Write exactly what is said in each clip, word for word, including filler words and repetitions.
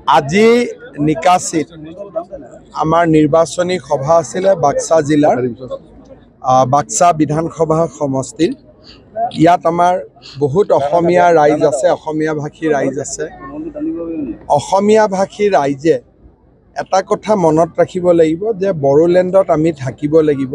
আজি নিকাশিত আমাৰ নিৰ্বাচনী সভা আছিলে বাক্সা জিলাৰ বাক্সা বিধানসভা সমষ্টিৰ ইয়াত আমাৰ বহুত অসমীয়া ৰাইজ আছে অসমীয়া ভাষী ৰাইজ আছে অসমীয়া ভাষী ৰাইজে এটা কথা মনত ৰাখিব লাগিব যে বড়োলেণ্ডত আমি থাকিব লাগিব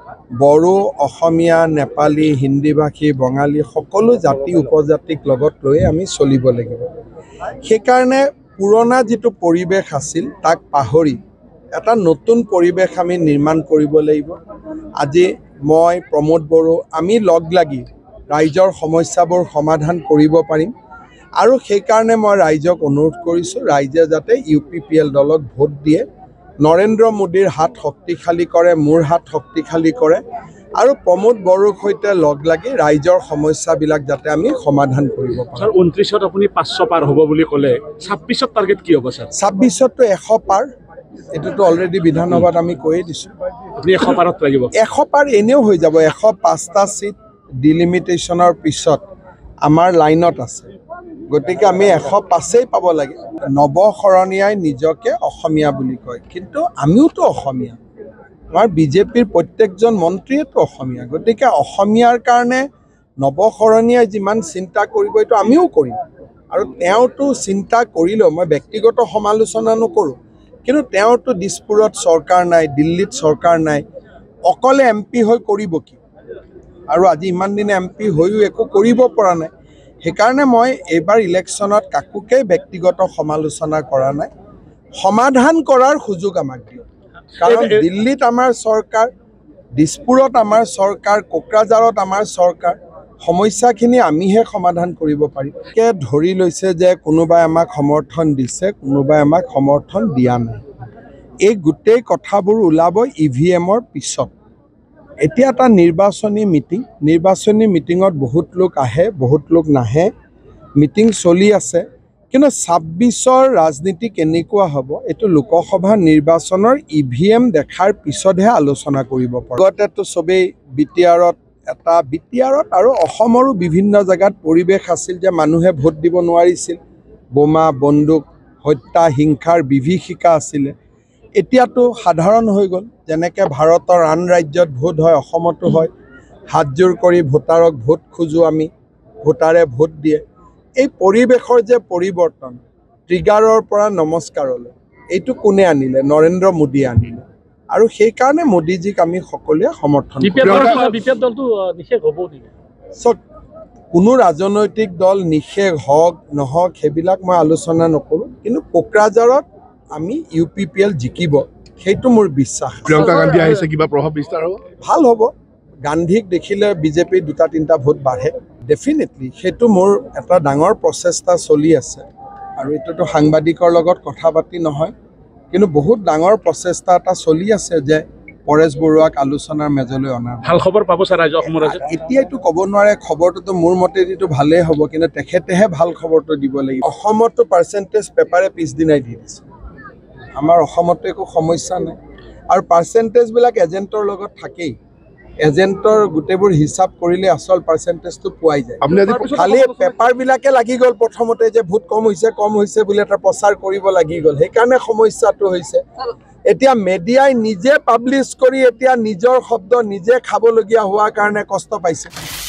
বড়ো অসমীয়া নেপালী হিন্দী ভাষী বঙালী সকলো জাতি উপজাতিক লগত লৈ আমি চলিব লাগিব সেইকাৰণে পুৰণা যেটো পৰিবেশ আছিল তাক পাহৰি এটা নতুন পৰিবেশ আমি নিৰ্মাণ কৰিব লাগিব আজি মই প্ৰমোদ বড়ো আমি লগ লাগি ৰাইজৰ সমস্যাবোৰ সমাধান কৰিব পাৰিম আৰু সেই কাৰণে মই ৰাইজক অনুৰোধ কৰিছো ৰাইজে যাতে ইউপিপিএল দলক ভোট দিয়ে নৰেন্দ্ৰ মোদীৰ হাত শক্তিশালী কৰে মোৰ হাত শক্তিশালী কৰে আৰু প্ৰমোদ বড়োৰ সৈতে লগ লাগি ৰাইজৰ সমস্যাবিলাক যাতে আমি সমাধান কৰিব পাৰোঁ স্যাৰ ঊনত্ৰিশ ত আপুনি পাঁচশ পাৰ হ'ব বুলি ক'লে ছাব্বিশ ত টাৰ্গেট কি হ'ব স্যাৰ ছাব্বিশ তো এশ পাৰ এটোতো অলৰেডি বিধানসভাত আমি কৈয়ে দিছো আপুনি এশ পাৰত লাগিব এশ পাৰ এনেও হৈ যাব এশ পাঁচটা সিট ডিলিমিটেশনৰ পিছত আমাৰ লাইনত আছে গতিকে আমি এশ পাঁচেই পাব লাগে নৱশৰণীয়াই নিজকে অসমীয়া বুলি কয় কিন্তু আমিওতো অসমীয়া আমাৰ বিজেপিৰ প্ৰত্যেকজন মন্ত্ৰীয়েতো অসমীয়া গতিকে অসমীয়াৰ কাৰণে নৱশৰণীয়াই যিমান চিন্তা কৰিব এইটো আমিও কৰিম আৰু তেওঁতো চিন্তা কৰিলেও মই ব্যক্তিগত সমালোচনা নকৰোঁ কিন্তু তেওঁতো দিছপুৰত চৰকাৰ নাই দিল্লীত চৰকাৰ নাই অকলে এম পি হৈ কৰিব কি আৰু আজি ইমান দিনে এম পি হৈও একো কৰিব পৰা নাই সেইকাৰণে মই এইবাৰ ইলেকশ্যনত কাকোকে ব্যক্তিগত সমালোচনা কৰা নাই সমাধান কৰাৰ সুযোগ আমাক দিয়ক কাৰণ দিল্লীত আমাৰ চৰকাৰ দিছপুৰত আমাৰ চৰকাৰ কোকৰাঝাৰত আমাৰ চৰকাৰ সমস্যাখিনি আমিহে সমাধান কৰিব পাৰিম কে ধৰি লৈছে যে কোনোবাই আমাক সমৰ্থন দিছে কোনোবাই আমাক সমৰ্থন দিয়া নাই এই গোটেই কথাবোৰ ওলাব ই ভি এমৰ পিছত এতিয়া এটা নিৰ্বাচনী মিটিং নিৰ্বাচনী মিটিঙত বহুত লোক আহে বহুত লোক নাহে মিটিং চলি আছে কিন্তু ছাব্বিছৰ ৰাজনীতি কেনেকুৱা হ'ব এইটো লোকসভা নিৰ্বাচনৰ ই ভি এম দেখাৰ পিছতহে আলোচনা কৰিব পাৰোঁ আগতেতো চবেই বি টি আৰত এটা বি টি আৰত আৰু অসমৰো বিভিন্ন জেগাত পৰিৱেশ আছিল যে মানুহে ভোট দিব নোৱাৰিছিল বোমা বন্দুক হত্যা হিংসাৰ বিভীষিকা আছিলে এতিয়াতো সাধাৰণ হৈ গ'ল যেনেকৈ ভাৰতৰ আন ৰাজ্যত ভোট হয় অসমতো হয় হাতজোৰ কৰি ভোটাৰক ভোট খোজো আমি ভোটাৰে ভোট দিয়ে এই পৰিৱেশৰ যে পৰিৱৰ্তন ট্ৰিগাৰৰ পৰা নমস্কাৰলৈ এইটো কোনে আনিলে নৰেন্দ্ৰ মোদী আনিলে আৰু সেইকাৰণে মোদীজীক আমি সকলোৱে সমৰ্থন কৰোঁ কোনো ৰাজনৈতিক দল নিষেধ হওক নহওক সেইবিলাক মই আলোচনা নকৰোঁ কিন্তু কোকৰাঝাৰত আমি ইউ পি পি এল জিকিব সেইটো মোৰ বিশ্বাস প্ৰিয়ংকা গান্ধী আহিছে কিবা প্ৰভাৱ বিস্তাৰ হ'ব ভাল হ'ব গান্ধীক দেখিলে বিজেপিৰ দুটা তিনিটা ভোট বাঢ়ে ডেফিনেটলি সেইটো মোৰ এটা ডাঙৰ প্ৰচেষ্টা চলি আছে আৰু এইটোতো সাংবাদিকৰ লগত কথা পাতি নহয় কিন্তু বহুত ডাঙৰ প্ৰচেষ্টা এটা চলি আছে যে পৰেশ বৰুৱাক আলোচনাৰ মেজলৈ অনা ভাল খবৰ পাব স্যাৰ ৰাইজৰ অসমৰ ৰাইজে এতিয়া এইটো ক'ব নোৱাৰে খবৰটোতো মোৰ মতেদিতো ভালেই হ'ব কিন্তু তেখেতেহে ভাল খবৰটো দিব লাগিব অসমতো পাৰ্চেণ্টেজ পেপাৰে পিছদিনাই দি দিছে আমাৰ অসমতো একো সমস্যা নাই আৰু পাৰ্চেণ্টেজবিলাক এজেণ্টৰ লগত থাকেই এজেণ্টৰ গোটেইবোৰ হিচাপ কৰিলে আচল পাৰ্চেণ্টেজটো পোৱাই যায় খালি পেপাৰবিলাকে লাগি গ'ল প্ৰথমতে যে ভোট কম হৈছে কম হৈছে বুলি এটা প্ৰচাৰ কৰিব লাগি গ'ল সেইকাৰণে সমস্যাটো হৈছে এতিয়া মিডিয়াই নিজে পাব্লিছ কৰি এতিয়া নিজৰ শব্দ নিজে খাবলগীয়া হোৱাৰ কাৰণে কষ্ট পাইছে